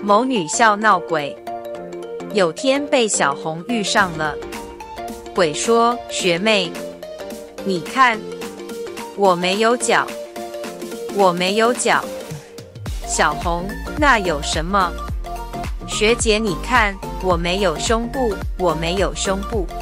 某女校闹鬼，有天被小红遇上了。鬼说：学妹，你看，我没有脚，我没有脚。小红：那有什么？学姐你看，我没有胸部，我没有胸部。